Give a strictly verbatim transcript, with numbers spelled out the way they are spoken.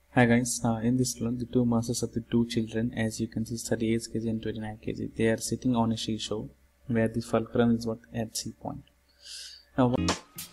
Hi guys, uh, in this one the two masses of the two children, as you can see, thirty-eight kilograms and twenty-nine kilograms, they are sitting on a seesaw where the fulcrum is what at C point. Now